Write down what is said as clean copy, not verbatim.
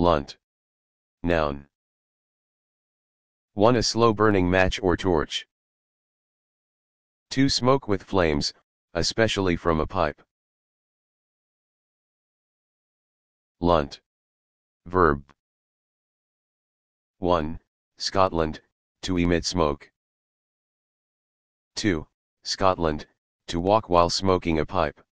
Lunt. Noun. 1. A slow-burning match or torch. 2. Smoke with flames, especially from a pipe. Lunt. Verb. 1. Scotland, to emit smoke. 2. Scotland, to walk while smoking a pipe.